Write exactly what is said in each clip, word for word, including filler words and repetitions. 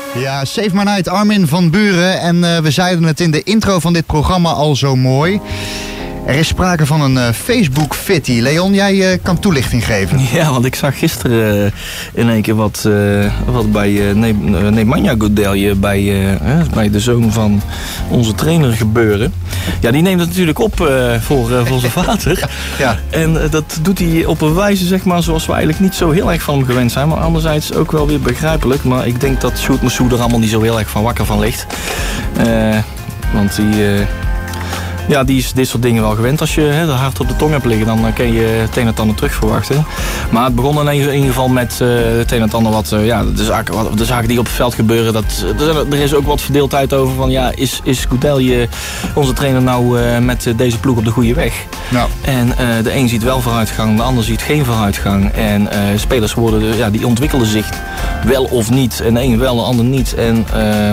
Ja, Save My Night, Armin van Buuren. En uh, we zeiden het in de intro van dit programma al zo mooi. Er is sprake van een uh, Facebook-fitty. Leon, jij uh, kan toelichting geven. Ja, want ik zag gisteren uh, in één keer wat, uh, wat bij uh, ne- uh, Nemanja Goudelje, bij, uh, uh, bij de zoon van onze trainer gebeuren. Ja, die neemt het natuurlijk op uh, voor, uh, voor zijn vader. Ja. En uh, dat doet hij op een wijze, zeg maar, zoals we eigenlijk niet zo heel erg van hem gewend zijn. Maar anderzijds ook wel weer begrijpelijk. Maar ik denk dat Sjoerd Messou er allemaal niet zo heel erg van wakker van ligt. Uh, want die... Uh, Ja, die is dit soort dingen wel gewend. Als je hè, de hart op de tong hebt liggen, dan kun je het een en ander terug verwachten. Maar het begon in ieder geval met uh, het een en ander wat, uh, ja, de zaken, wat, de zaken die op het veld gebeuren. Dat, er is ook wat verdeeldheid over van, ja, is, is Goudelje, onze trainer, nou uh, met deze ploeg op de goede weg? Nou. En uh, de een ziet wel vooruitgang, de ander ziet geen vooruitgang. En uh, spelers worden, ja, die ontwikkelen zich wel of niet. En de een wel, de ander niet. En... Uh,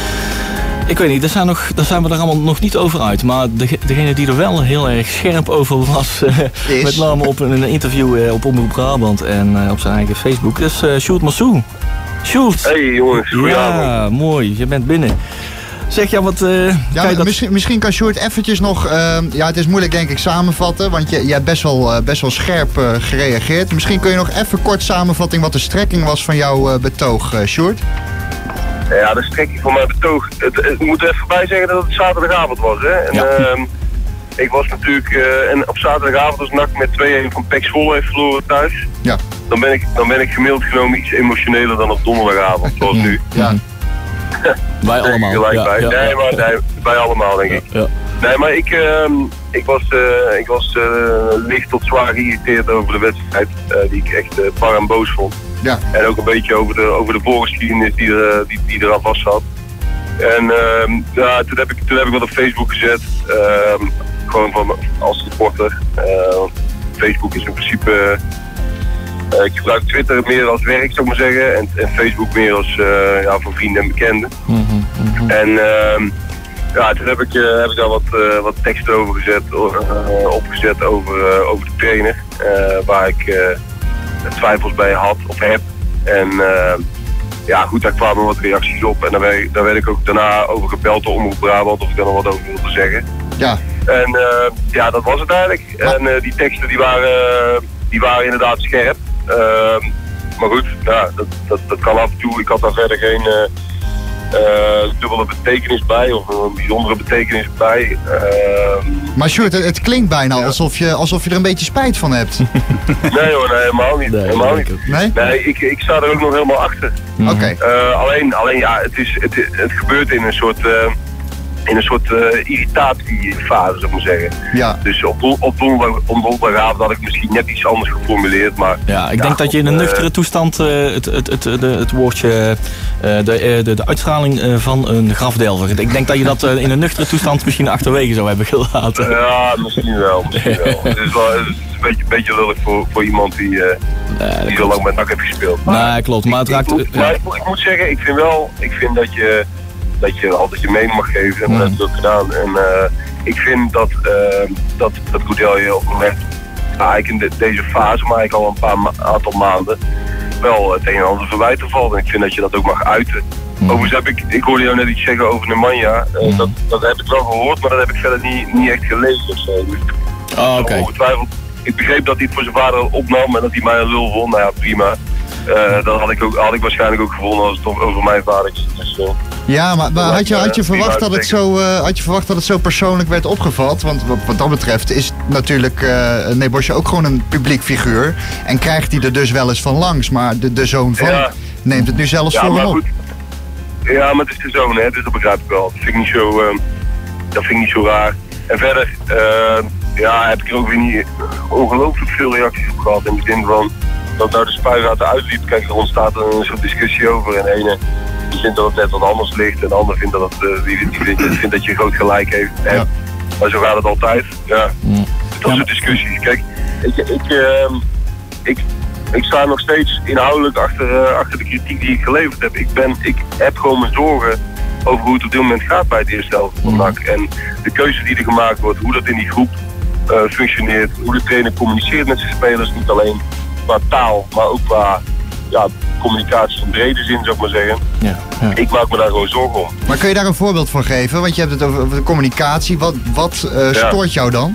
Ik weet niet, daar zijn, nog, daar zijn we er allemaal nog niet over uit. Maar de, degene die er wel heel erg scherp over was, uh, met name op een, een interview uh, op Omroep Brabant en uh, op zijn eigen Facebook, is uh, Sjoerd Messou. Sjoerd! Hey jongens, goedenavond. Ja, mooi, je bent binnen. Zeg, ja, wat... Uh, ja, kan je dat... misschien, misschien kan Sjoerd eventjes nog... Uh, ja, het is moeilijk denk ik samenvatten, want je, je hebt best wel, uh, best wel scherp uh, gereageerd. Misschien kun je nog even kort samenvatting wat de strekking was van jouw uh, betoog, uh, Sjoerd? Ja, de strekking van mijn betoog. Het, het, ik moet er even bij zeggen dat het zaterdagavond was. Hè? En, ja. uh, ik was natuurlijk... Uh, en op zaterdagavond als N A C met twee-een van P E C Zwolle heeft verloren thuis. Ja. Dan ben ik, dan ben ik gemiddeld genomen iets emotioneler dan op donderdagavond, zoals nu. Ja. Wij allemaal. Gelijk ja, bij. Ja, nee, ja. maar nee, wij allemaal denk ik. Ja, ja. Nee, maar ik, uh, ik was, uh, ik was uh, licht tot zwaar geïrriteerd over de wedstrijd. Uh, die ik echt uh, bar en boos vond. Ja. En ook een beetje over de, over de voorgeschiedenis die, er, die, die eraan vast zat. En uh, ja, toen, heb ik, toen heb ik wat op Facebook gezet. Uh, gewoon van, als supporter. Uh, Facebook is in principe... Uh, ik gebruik Twitter meer als werk, zou ik maar zeggen. En, en Facebook meer als uh, ja, voor vrienden en bekenden. Mm-hmm, mm-hmm. En uh, ja, toen heb ik, uh, heb ik daar wat, uh, wat teksten over gezet, uh, opgezet over, uh, over de trainer. Uh, waar ik uh, twijfels bij had of heb. En uh, ja, goed, daar kwamen wat reacties op. En daar werd, daar werd ik ook daarna over gebeld door Omroep Brabant of ik daar nog wat over wilde zeggen. Ja. En uh, ja, dat was het eigenlijk. Ja. En uh, die teksten die waren, uh, die waren inderdaad scherp. Uh, maar goed, ja, dat, dat, dat kan af en toe. Ik had daar verder geen uh, uh, dubbele betekenis bij of een bijzondere betekenis bij. Uh, Maar Sjoerd, het, het klinkt bijna ja. alsof, je, alsof je er een beetje spijt van hebt. nee hoor, nee, helemaal niet. Nee, helemaal niet. Nee? Nee, ik, ik sta er ook nog helemaal achter. Mm-hmm. Oké. Okay. Uh, alleen, alleen ja, het, is, het, het gebeurt in een soort... Uh, in een soort uh, irritatiefase, zou ik maar zeggen. Ja. Dus op, op donderdagavond had ik misschien net iets anders geformuleerd, maar... Ja, ik ja, denk dat je in een uh, nuchtere toestand uh, het, het, het, de, het woordje, uh, de, de, de uitstraling uh, van een grafdelver. Ik denk dat je dat uh, in een nuchtere toestand misschien achterwege zou hebben gelaten. Ja, misschien wel. Misschien wel. Het is, wel, het is een beetje, beetje lullig voor, voor iemand die, uh, nee, die zo lang met N A C heeft gespeeld. Maar, nee, klopt. Maar het ik, raakt... ik, moet, ja. maar ik, ik moet zeggen, ik vind wel, ik vind dat je, dat je altijd je mening mag geven. En Mm. dat heb ik ook gedaan. En uh, ik vind dat, uh, dat, dat Goudelje op het moment, nou, eigenlijk in de, deze fase, maar eigenlijk al een paar ma- aantal maanden, wel het een en ander verwijten valt. En ik vind dat je dat ook mag uiten. Mm. Overigens heb ik, ik hoorde jou net iets zeggen over Nemanja. Uh, Mm. dat, dat heb ik wel gehoord, maar dat heb ik verder niet, niet echt gelezen. Of zo. Dus, Oh, oké. Okay. ongetwijfeld. Ik begreep dat hij het voor zijn vader opnam en dat hij mij een lul vond. Nou ja, prima. Uh, dat had ik, ook, had ik waarschijnlijk ook gevonden als het toch over mijn vader is. Dus, uh, Ja, maar, maar had, je, had, je verwacht dat het zo, uh, had je verwacht dat het zo persoonlijk werd opgevat? Want wat, wat dat betreft is natuurlijk uh, Nebojsa ook gewoon een publiek figuur. En krijgt hij er dus wel eens van langs. Maar de, de zoon van ja. neemt het nu zelfs ja, voor hem op. Goed. Ja, maar het is de zoon, hè, dus dat begrijp ik wel. Dat vind ik niet zo, uh, dat vind ik niet zo raar. En verder uh, ja, heb ik er ook weer niet ongelooflijk veel reacties op gehad. In de zin van dat nou de spuigaten uitliep. Kijk, er ontstaat een soort discussie over. En de ene die vindt dat het net wat anders ligt. En de ander vindt dat, het, uh, die, die vindt, die vindt dat je groot gelijk heeft. Ja. Maar zo gaat het altijd. Ja. Mm. Dat soort discussies. Kijk, ik, ik, uh, ik, ik sta nog steeds inhoudelijk achter, uh, achter de kritiek die ik geleverd heb. Ik, ben, ik heb gewoon mijn zorgen over hoe het op dit moment gaat bij het eerste helft van N A C. En de keuze die er gemaakt wordt, hoe dat in die groep uh, functioneert, hoe de trainer communiceert met zijn spelers, niet alleen qua taal, maar ook qua ja, communicatie in brede zin, zou ik maar zeggen. Ja, ja. Ik maak me daar gewoon zorgen om. Maar kun je daar een voorbeeld van geven? Want je hebt het over, over de communicatie. Wat, wat uh, stoort ja. jou dan?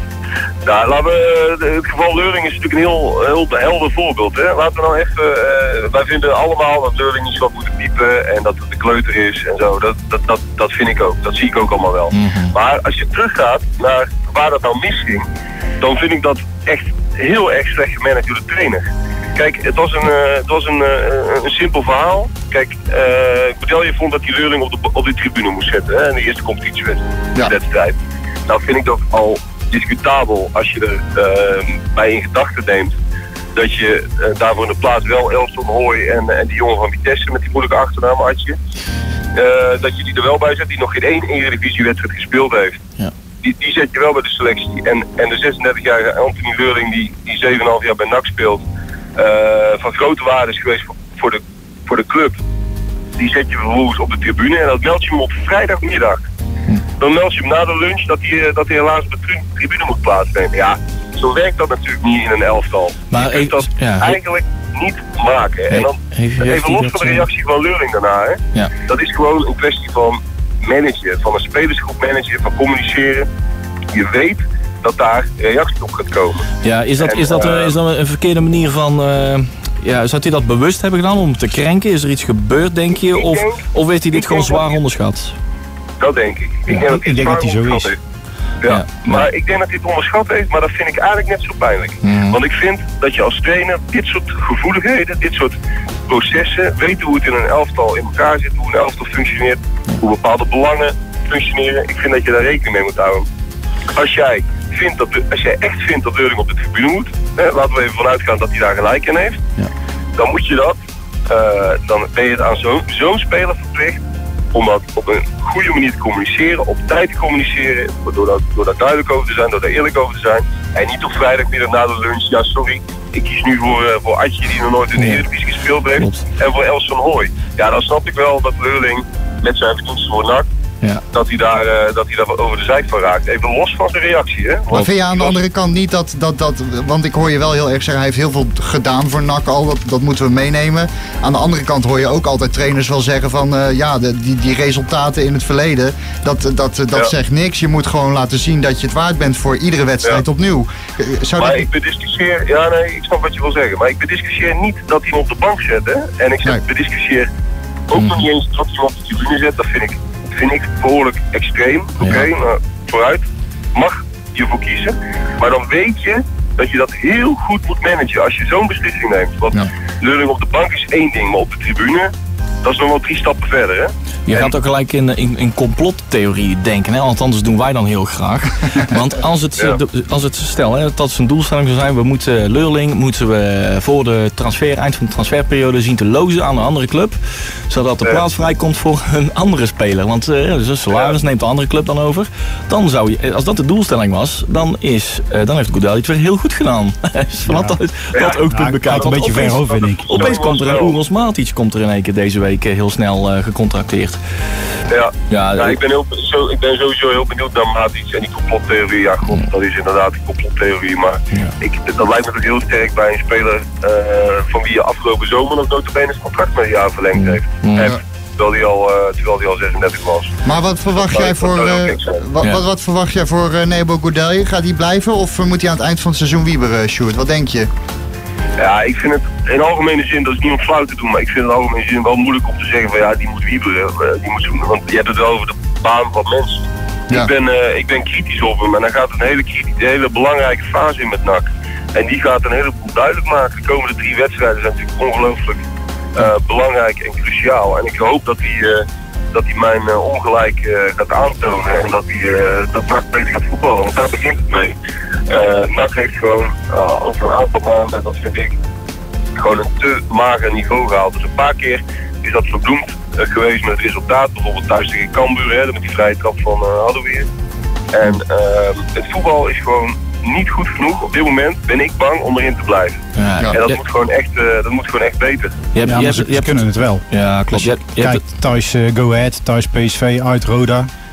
Nou, laten we, het geval Leurling is natuurlijk een heel, heel helder voorbeeld. Hè? Laten we nou even, uh, wij vinden allemaal dat Leurling niet zo moet piepen en dat het de kleuter is en zo. Dat, dat, dat, dat vind ik ook, dat zie ik ook allemaal wel. Mm-hmm. Maar als je teruggaat naar waar dat nou misging, dan vind ik dat echt heel erg slecht gemanaged door de trainer. Kijk, het was een, uh, het was een, uh, een simpel verhaal. Kijk, uh, Goudelje vond dat die Leurling op de, op de tribune moest zetten, hè, in de eerste competitiewedstrijd. Ja. Nou vind ik dat al discutabel als je er uh, bij in gedachten neemt dat je uh, daarvoor in de plaats wel Elfton Hooy en, en die jongen van Vitesse met die moeilijke achternaam Adje, uh, dat je die er wel bij zet die nog geen één eredivisiewedstrijd gespeeld heeft. Ja. Die, die zet je wel bij de selectie. En, en de zesendertigjarige Anthony Leurling die, die zeven komma vijf jaar bij N A C speelt, uh, van grote waarde is geweest voor, voor, de, voor de club. Die zet je vervolgens op de tribune en dat meld je hem op vrijdagmiddag. Dan meld je hem na de lunch dat hij, dat hij helaas op de tribune moet plaatsnemen. Ja, zo werkt dat natuurlijk niet in een elftal. Maar je kunt dat ja, eigenlijk niet maken. En dan even los van de reactie van Leurling daarna. Hè. Ja. Dat is gewoon een kwestie van managen, van een spelersgroep managen, van communiceren. Je weet dat daar reactie op gaat komen. Ja, is dat, en, is dat, uh, is dat een verkeerde manier van... Uh... Ja, zou hij dat bewust hebben gedaan om te krenken? Is er iets gebeurd, denk je? Of, denk, of heeft hij dit gewoon zwaar onderschat? Dat denk ik. Ik ja, denk dat hij, ik denk dat hij zo is. Heeft. Ja, ja, maar ja. ik denk dat hij het onderschat heeft, maar dat vind ik eigenlijk net zo pijnlijk. Mm. Want ik vind dat je als trainer dit soort gevoeligheden, dit soort processen, weet hoe het in een elftal in elkaar zit, hoe een elftal functioneert, hoe bepaalde belangen functioneren. Ik vind dat je daar rekening mee moet houden. Als jij, vindt dat de, als jij echt vindt dat Leurling op de tribune moet, hè, laten we even vanuit gaan dat hij daar gelijk in heeft, ja. dan moet je dat, uh, dan ben je het aan zo'n zo'n speler verplicht om dat op een goede manier te communiceren, op tijd te communiceren, door, dat, door daar duidelijk over te zijn, door daar eerlijk over te zijn. En niet op vrijdagmiddag na de lunch, ja sorry, ik kies nu voor, uh, voor Adje die nog nooit in de Eredivisie gespeeld heeft, Klopt. en voor Elfton Hooy. Ja, dan snap ik wel dat Leurling met zijn verdiensten voor N A C, ja. dat hij daar, uh, dat hij daar over de zijk van raakt. Even los van zijn reactie. Hè? Want maar vind je aan de andere kant niet dat, dat, dat... Want ik hoor je wel heel erg zeggen, hij heeft heel veel gedaan voor N A C al. Dat, dat moeten we meenemen. Aan de andere kant hoor je ook altijd trainers wel zeggen van... Uh, ja, de, die, die resultaten in het verleden, dat, dat, dat ja. zegt niks. Je moet gewoon laten zien dat je het waard bent voor iedere wedstrijd ja. opnieuw. Zou maar dat... ik bediscussieer... Ja, nee, ik snap wat je wil zeggen. Maar ik bediscussieer niet dat hij hem op de bank zet. Hè? En ik nee. bediscussieer ook hmm. nog niet eens dat hij hem op de tribune zet. Dat vind ik... vind ik behoorlijk extreem. Oké, okay, ja. nou, vooruit. Mag je voor kiezen. Maar dan weet je dat je dat heel goed moet managen als je zo'n beslissing neemt. Want ja. Leurling op de bank is één ding, maar op de tribune, dat is nog wel drie stappen verder, hè? Je gaat ook gelijk in, in, in complottheorie denken, hè? Althans doen wij dan heel graag. Want als het, ja. de, als het stel, hè, dat zijn doelstelling zou zijn, we moeten Leurling moeten we voor de transfer, eind van de transferperiode zien te lozen aan een andere club. Zodat de ja. plaats vrijkomt voor een andere speler. Want uh, dus een salaris ja. neemt de andere club dan over. Dan zou je, als dat de doelstelling was, dan, is, uh, dan heeft Goudelje het weer heel goed gedaan. Dus vanaf ja. dat, dat ja. ook punt bekijkt. Een beetje ver hoofd, vind ik. Opeens komt er een Uros Matic komt er in één keer deze week heel snel uh, gecontracteerd. Ja, ja, ja ik, ben heel, zo, ik ben sowieso heel benieuwd naar Matic en die complottheorie. Ja, god, ja. dat is inderdaad een complottheorie. Maar ja. ik, dat lijkt me toch heel sterk bij een speler uh, van wie je afgelopen zomer nog notabene het contract met een jaar verlengd heeft. Ja. heeft terwijl hij al, uh, terwijl hij al zesendertig was. Maar wat verwacht dat jij voor, uh, wat, ja. wat, wat verwacht jij voor uh, Nebo Goudelje? Gaat hij blijven of moet hij aan het eind van het seizoen wieberen, Sjoerd? Wat denk je? Ja, ik vind het in algemene zin, dat is niet om flauw te doen, maar ik vind het in algemene zin wel moeilijk om te zeggen van ja, die moet wieberen. Die moet, want je hebt het wel over de baan van mensen. Ja. Ik, ben, uh, ik ben kritisch op hem en dan gaat een hele, kritisch, een hele belangrijke fase in met N A C. En die gaat een heleboel duidelijk maken. De komende drie wedstrijden zijn natuurlijk ongelooflijk uh, belangrijk en cruciaal. En ik hoop dat hij, uh, dat hij mijn uh, ongelijk uh, gaat aantonen en dat hij uh, dat N A C beter gaat voetballen. Want daar begint het mee. Uh, N A C heeft gewoon uh, over een aantal maanden, en dat vind ik, gewoon een te mager niveau gehaald. Dus een paar keer is dat verbloemd uh, geweest met het resultaat. Bijvoorbeeld thuis tegen Cambuur, hè, met die vrije trap van uh, Haddenweer. En uh, het voetbal is gewoon niet goed genoeg. Op dit moment ben ik bang om erin te blijven. Ja, en dat, ja. moet gewoon echt, uh, dat moet gewoon echt beter. Je hebt, ja, je hebt, ze, je hebt, kunnen het wel. Ja, klopt. Je hebt, je Kijk, thuis uh, Go Ahead, thuis P S V, uit Roda.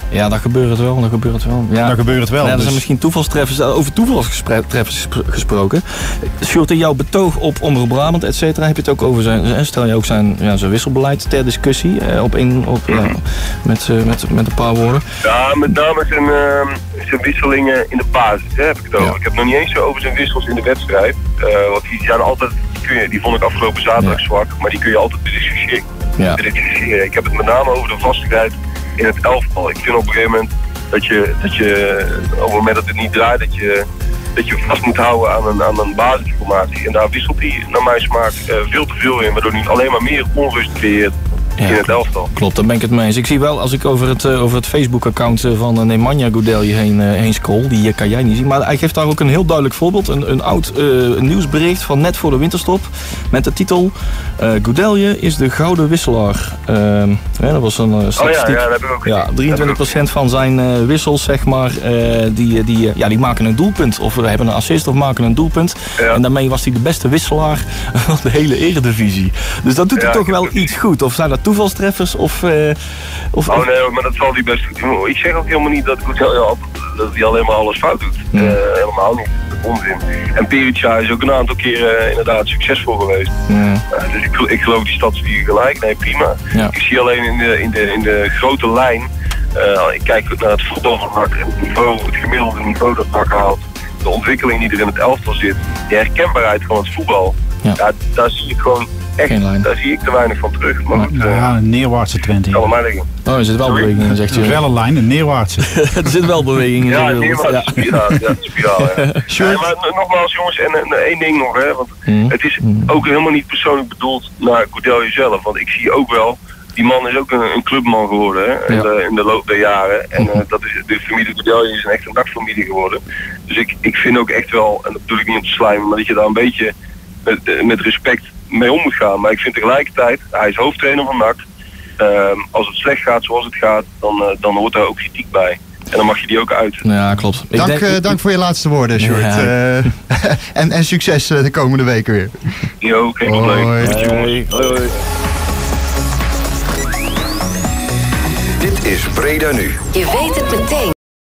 Ja, dat gebeurt het wel. Dat gebeurt het wel. Ja. Dan gebeurt het wel. Ja, er dus. zijn misschien toevalstreffers. Over toevalstreffers gesproken. Sjoerd, in jouw betoog op Omroep Brabant, et cetera, heb je het ook over zijn, stel je ook zijn, ja, zijn wisselbeleid ter discussie eh, op een, op, ja, met, uh, met, met een paar woorden. Ja, met name zijn, uh, zijn wisselingen in de basis, hè, heb ik het over. Ja. Ik heb het nog niet eens zo over zijn wissels in de wedstrijd. Uh, want die zijn altijd, die, kun je, die vond ik afgelopen zaterdag ja. zwak, maar die kun je altijd bediscussiëren. Ja. bediscussiëren. Ik heb het met name over de vastigheid in het elftal. Ik vind op een gegeven moment dat je, dat je op het moment dat het niet draait, dat je, dat je vast moet houden aan een, aan een basisformatie. En daar wisselt hij naar mijn smaak uh, veel te veel in, waardoor hij alleen maar meer onrust creëert. Ja, in het elftal. Klopt, daar ben ik het mee eens. Ik zie wel, als ik over het, uh, over het Facebook-account uh, van uh, Nemanja Goudelje heen, uh, heen scroll, die uh, kan jij niet zien, maar hij geeft daar ook een heel duidelijk voorbeeld. Een, een oud uh, nieuwsbericht van net voor de winterstop met de titel uh, Goudelje is de gouden wisselaar. Uh, ja, dat was een uh, statistiek. Oh ja, ja, dat heb ik ook ja, drieëntwintig procent van zijn uh, wissels, zeg maar, uh, die, die, uh, ja, die maken een doelpunt. Of we hebben een assist of maken een doelpunt. Ja. En daarmee was hij de beste wisselaar van de hele Eredivisie. Dus dat doet hij ja, toch wel iets goed. Of zijn dat toevalstreffers of, uh, of... Oh nee, maar dat zal hij best goed doen. Ik zeg ook helemaal niet dat Goudelje dat hij alleen maar alles fout doet. Ja. Uh, helemaal niet. Onzin. En Perica is ook een aantal keren uh, inderdaad succesvol geweest. Ja. Uh, dus ik, ik geloof die statistieken gelijk. Nee, prima. Ja. Ik zie alleen in de, in de, in de grote lijn, uh, ik kijk naar het voetbal van N A C, het niveau, het gemiddelde niveau dat N A C haalt, de ontwikkeling die er in het elftal zit, de herkenbaarheid van het voetbal, ja. Ja, daar zie ik gewoon echt, daar zie ik te weinig van terug. Maar goed, uh, ja, een neerwaartse trend in. Kan maar liggen. Oh, er zit wel Sorry? beweging in, zegt u. Er is wel een lijn, een neerwaartse. Er zit wel beweging in. Ja, een neerwaartse ja. spiraal. Ja, spiraal ja. Sure. Ja, maar nogmaals jongens, en, en één ding nog, hè, want mm. het is mm. ook helemaal niet persoonlijk bedoeld naar Goudelje zelf. Want ik zie ook wel, die man is ook een, een clubman geworden hè, in, ja. de, in de loop der jaren. En uh, dat is, de familie Goudelje is een echt een dakfamilie geworden. Dus ik, ik vind ook echt wel, en dat bedoel ik niet om te slijmen, maar dat je daar een beetje met, met respect mee om moet gaan. Maar ik vind tegelijkertijd, hij is hoofdtrainer van N A C. Uh, als het slecht gaat zoals het gaat, dan, uh, dan hoort daar ook kritiek bij. En dan mag je die ook uit. Ja, klopt. Ik dank, denk... uh, dank voor je laatste woorden, Sjoerd. Ja. Uh, en, en succes uh, de komende weken weer. Jo, geen probleem. Hoi. Hoi. Hoi. Dit is Breda Nu. Je weet het meteen.